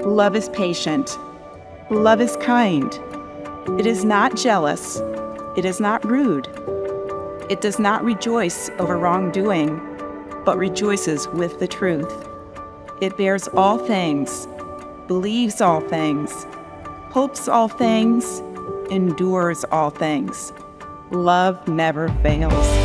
Love is patient. Love is kind. It is not jealous. It is not rude. It does not rejoice over wrongdoing, but rejoices with the truth. It bears all things, believes all things, hopes all things, endures all things. Love never fails.